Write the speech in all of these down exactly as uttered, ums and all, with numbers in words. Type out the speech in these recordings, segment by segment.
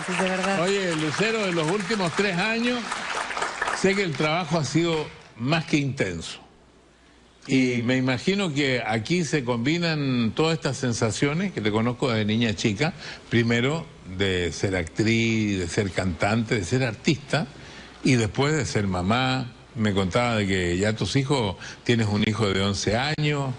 Francis, de verdad. Oye, Lucero, en los últimos tres años, sé que el trabajo ha sido más que intenso. Y me imagino que aquí se combinan todas estas sensaciones que te conozco desde niña chica. Primero, de ser actriz, de ser cantante, de ser artista, y después de ser mamá. Me contaba de que ya tus hijos, tienes un hijo de once años,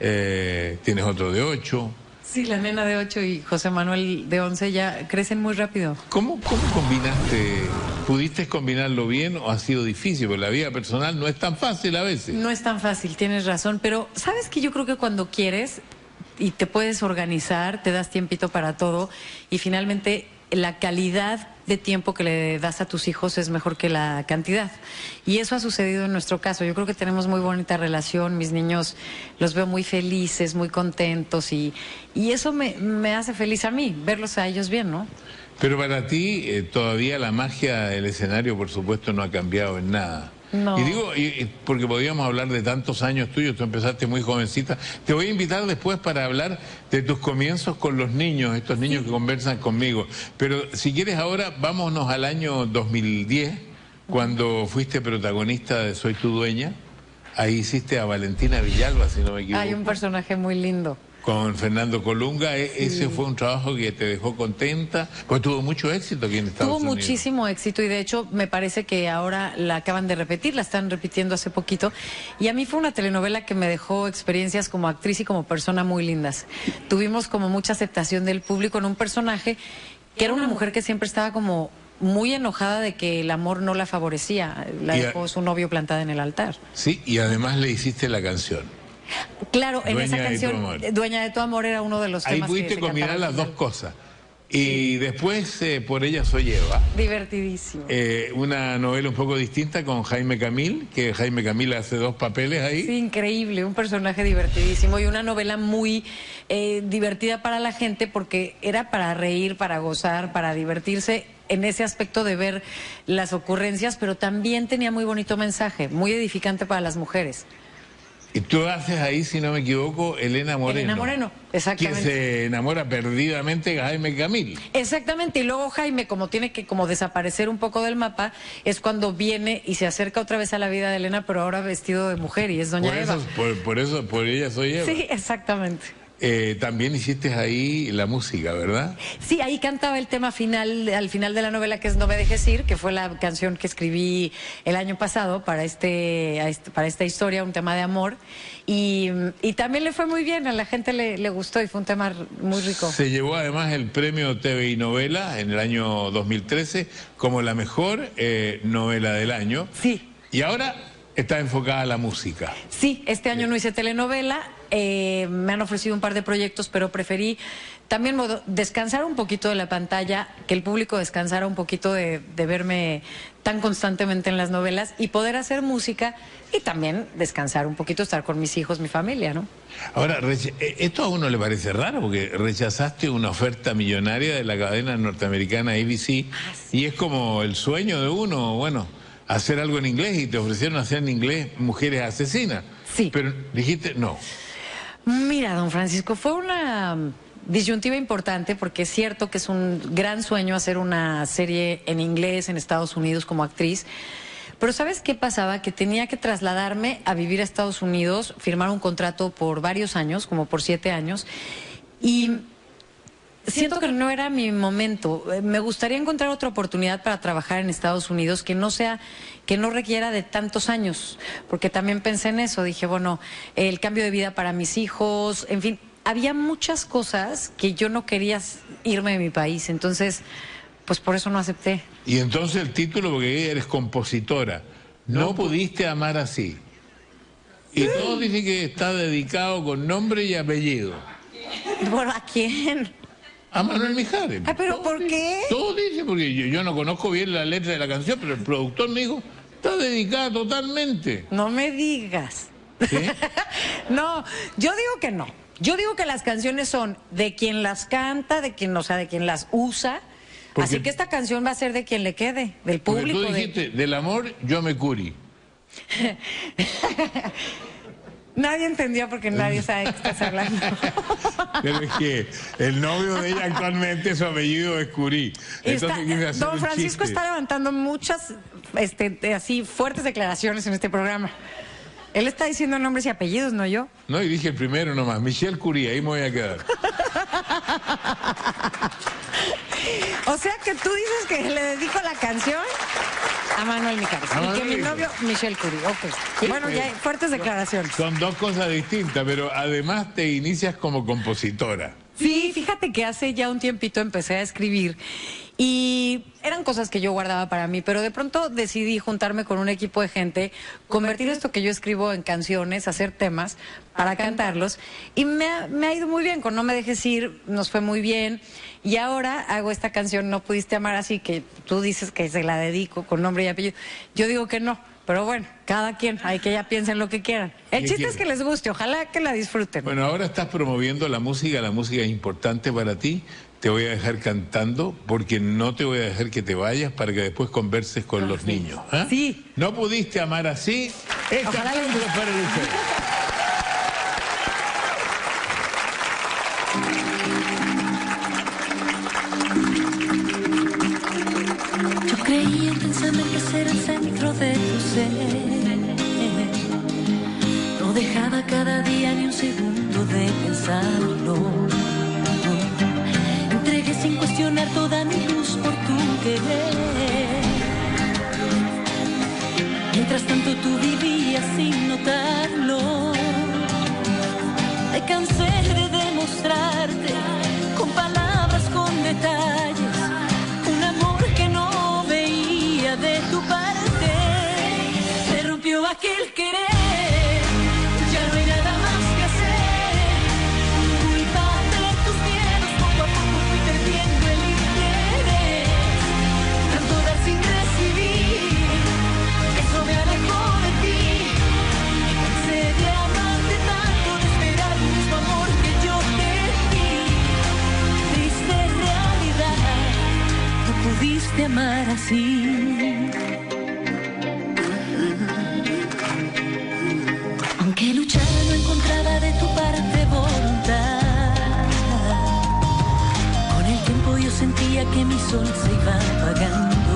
eh, tienes otro de ocho. Sí, la nena de ocho y José Manuel de once ya crecen muy rápido. ¿Cómo, cómo combinaste? ¿Pudiste combinarlo bien o ha sido difícil? Porque la vida personal no es tan fácil a veces. No es tan fácil, tienes razón, pero ¿sabes qué? Yo creo que cuando quieres y te puedes organizar, te das tiempito para todo y finalmente la calidad de tiempo que le das a tus hijos es mejor que la cantidad. Y eso ha sucedido en nuestro caso. Yo creo que tenemos muy bonita relación. Mis niños los veo muy felices, muy contentos y, y eso me, me hace feliz a mí, verlos a ellos bien, ¿no? Pero para ti eh, todavía la magia del escenario, por supuesto, no ha cambiado en nada. No. Y digo, y, y porque podríamos hablar de tantos años tuyos, tú empezaste muy jovencita. Te voy a invitar después para hablar de tus comienzos con los niños, estos niños sí. que conversan conmigo. Pero si quieres ahora, vámonos al año dos mil diez, cuando fuiste protagonista de Soy tu dueña. Ahí hiciste a Valentina Villalba, si no me equivoco. Hay un personaje muy lindo. Con Fernando Colunga, e sí. ese fue un trabajo que te dejó contenta, pues tuvo mucho éxito aquí en Estados Unidos. Tuvo Unidos. muchísimo éxito y de hecho me parece que ahora la acaban de repetir, la están repitiendo hace poquito y a mí fue una telenovela que me dejó experiencias como actriz y como persona muy lindas. Tuvimos como mucha aceptación del público en un personaje que era una mujer que siempre estaba como muy enojada de que el amor no la favorecía, la dejó su novio plantada en el altar. Sí, y además le hiciste la canción. Claro, en Dueña esa canción, de Dueña de tu amor era uno de los Ahí temas que se pudiste combinar las dos cosas. Y sí. después, eh, Por ella soy Eva. Divertidísimo. Eh, una novela un poco distinta con Jaime Camil, que Jaime Camil hace dos papeles ahí. Sí, increíble, un personaje divertidísimo y una novela muy eh, divertida para la gente porque era para reír, para gozar, para divertirse en ese aspecto de ver las ocurrencias, pero también tenía muy bonito mensaje, muy edificante para las mujeres. Y tú haces ahí, si no me equivoco, Elena Moreno. Elena Moreno, exactamente. Que se enamora perdidamente de Jaime Camil. Exactamente, y luego Jaime, como tiene que como desaparecer un poco del mapa, es cuando viene y se acerca otra vez a la vida de Elena, pero ahora vestido de mujer, y es doña por Eva. Eso, por, por eso, por ella soy Eva. Sí, exactamente. Eh, también hiciste ahí la música, ¿verdad? Sí, ahí cantaba el tema final, al final de la novela, que es No me dejes ir, que fue la canción que escribí el año pasado para este, para esta historia, un tema de amor. Y, y también le fue muy bien, a la gente le, le gustó y fue un tema muy rico. Se llevó además el premio T V y Novela en el año dos mil trece como la mejor eh, novela del año. Sí. Y ahora está enfocada a la música. Sí, este año no hice telenovela. Eh, me han ofrecido un par de proyectos, pero preferí también descansar un poquito de la pantalla, que el público descansara un poquito de, de verme tan constantemente en las novelas y poder hacer música y también descansar un poquito, estar con mis hijos, mi familia, ¿no? Ahora, esto a uno le parece raro porque rechazaste una oferta millonaria de la cadena norteamericana A B C ah, sí. y es como el sueño de uno, bueno, hacer algo en inglés y te ofrecieron hacer en inglés Mujeres Asesinas. Sí. Pero dijiste no. Mira, don Francisco, fue una disyuntiva importante porque es cierto que es un gran sueño hacer una serie en inglés en Estados Unidos como actriz, pero ¿sabes qué pasaba? Que tenía que trasladarme a vivir a Estados Unidos, firmar un contrato por varios años, como por siete años, y siento que no era mi momento. Me gustaría encontrar otra oportunidad para trabajar en Estados Unidos que no sea, que no requiera de tantos años, porque también pensé en eso. Dije, bueno, el cambio de vida para mis hijos, en fin, había muchas cosas que yo no quería irme de mi país, entonces, pues por eso no acepté. Y entonces el título, porque eres compositora, no, no pudiste amar así. Y todos dicen que está dedicado con nombre y apellido. ¿Bueno, a quién? A Manuel Mijares. Ah, ¿pero por qué? Todos dicen, porque yo, yo no conozco bien la letra de la canción, pero el productor me dijo, está dedicada totalmente. No me digas. ¿Sí? No, yo digo que no. Yo digo que las canciones son de quien las canta, de quien, o sea, de quien las usa. Porque, así que esta canción va a ser de quien le quede, del público. Tú dijiste, de... del amor yo me curi. Nadie entendió porque nadie sabe de qué estás hablando. Pero es que el novio de ella actualmente, su apellido es Curí. Está, don Francisco está levantando muchas este, así fuertes declaraciones en este programa. Él está diciendo nombres y apellidos, no yo. No, y dije el primero nomás, Michelle Curí, ahí me voy a quedar. O sea que tú dices que le dedico la canción a Manuel Mijares. Y que mi novio, Michelle Curí. Ok. Sí, bueno, pues, ya hay fuertes declaraciones. Son dos cosas distintas, pero además te inicias como compositora. Sí, fíjate que hace ya un tiempito empecé a escribir y eran cosas que yo guardaba para mí, pero de pronto decidí juntarme con un equipo de gente, convertir esto que yo escribo en canciones, hacer temas para cantarlos y me ha, me ha ido muy bien, con No me dejes ir nos fue muy bien y ahora hago esta canción No pudiste amar así, que tú dices que se la dedico con nombre y apellido, yo digo que no. Pero bueno, cada quien, hay que ya piensen lo que quieran. El chiste es que les guste, ojalá que la disfruten. Bueno, ahora estás promoviendo la música, la música es importante para ti. Te voy a dejar cantando porque no te voy a dejar que te vayas para que después converses con ah, los sí. niños. ¿eh? Sí. No pudiste amar así. Este aplauso para Lucero. Yo creía intensamente ser el centro de tu ser. No dejaba cada día ni un segundo de pensarlo. Entregué sin cuestionar toda mi luz por tu querer. Mientras tanto tú vivías sin notarlo. Me cansé de demostrarte con palabras, con detalles, un amor que no veía de tu parte. Se rompió aquel querer, ya no hay nada más que hacer. Culpa de tus miedos, poco a poco fui perdiendo el interés. Tanto dar sin recibir, eso me alejó de ti. Me cansé de amarte tanto, de esperar el mismo amor que yo te di. Triste realidad, no pudiste amar así. Aunque luchaba no encontraba de tu parte voluntad. Con el tiempo yo sentía que mi sol se iba apagando.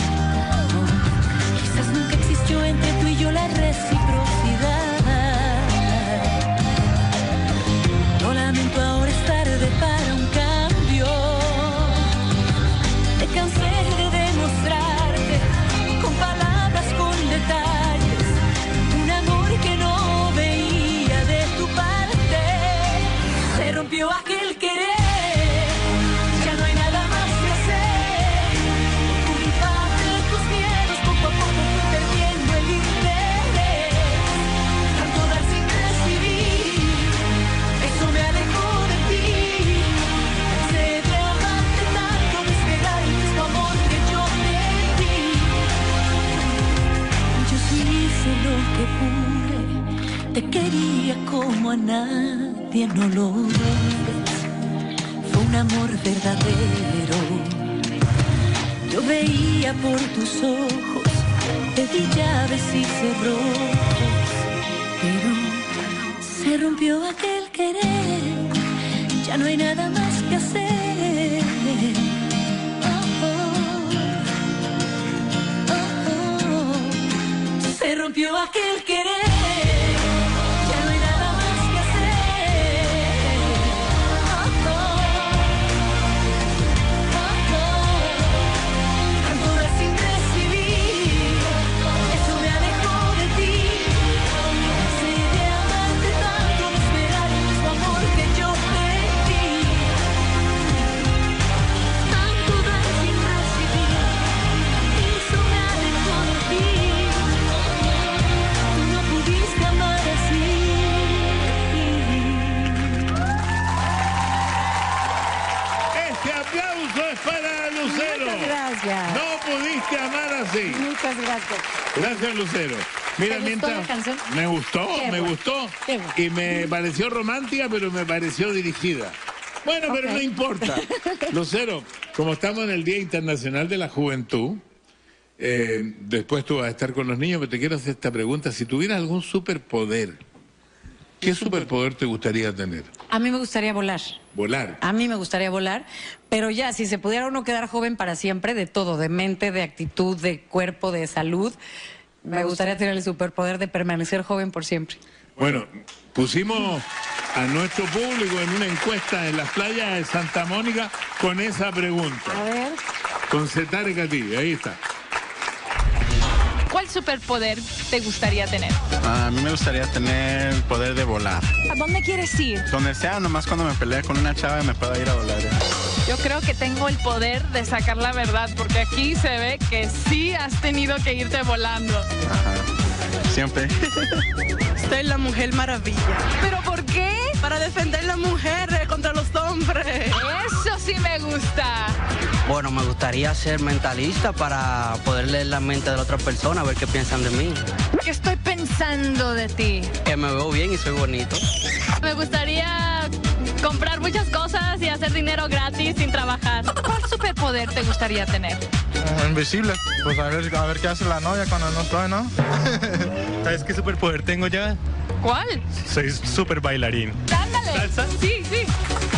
Quizás nunca existió entre tú y yo la reciprocidad. Lo lamento, ahora es tarde para un cambio. Me cansé de demostrarte con palabras, con detalles, un amor que no veía de tu parte. Se rompió aquel querer, ya no hay nada más que hacer. Culpa de tus miedos, poco a poco fui perdiendo el interés. Tanto dar sin recibir, eso me alejó de ti. Cansé de amarte tanto, de esperar el mismo amor que yo te di. Yo sí hice lo que pude, te quería como a nadie, no lo dudes. Fue un amor verdadero. Yo veía por tus ojos, te di llaves y cerrojos, pero se rompió aquel querer, ya no hay nada más que hacer. Oh, oh, oh, oh. Se rompió aquel querer. No pudiste amar así. Muchas gracias. Gracias, Lucero. Mira, ¿Te gustó mientras la canción? me gustó, Qué me bueno. gustó Qué bueno. y me pareció romántica, pero me pareció dirigida. Bueno, pero Ok. no importa. Lucero, como estamos en el Día Internacional de la Juventud, eh, después tú vas a estar con los niños, pero te quiero hacer esta pregunta. Si tuvieras algún superpoder, ¿Qué superpoder te gustaría tener? A mí me gustaría volar. Volar. A mí me gustaría volar, pero ya, si se pudiera uno quedar joven para siempre, de todo, de mente, de actitud, de cuerpo, de salud, me gustaría tener el superpoder de permanecer joven por siempre. Bueno, pusimos a nuestro público en una encuesta en las playas de Santa Mónica con esa pregunta. A ver. Con Cetare Cati, ahí está. ¿Cuál superpoder te gustaría tener? A mí me gustaría tener el poder de volar. ¿A dónde quieres ir? Donde sea, nomás cuando me pelee con una chava me pueda ir a volar. ¿eh? Yo creo que tengo el poder de sacar la verdad, porque aquí se ve que sí has tenido que irte volando. Ajá. Siempre. Soy la Mujer Maravilla. ¿Pero por qué? Para defender a las mujeres contra los hombres. Eso sí me gusta. Bueno, me gustaría ser mentalista para poder leer la mente de la otra persona, a ver qué piensan de mí. ¿Qué estoy pensando de ti? Que me veo bien y soy bonito. Me gustaría comprar muchas cosas y hacer dinero gratis sin trabajar. ¿Cuál superpoder te gustaría tener? Uh, invisible. Pues a ver, a ver qué hace la novia cuando no estoy, ¿no? ¿Sabes qué superpoder tengo ya? ¿Cuál? Soy súper bailarín. Ándale. ¿Salsa? Sí, sí.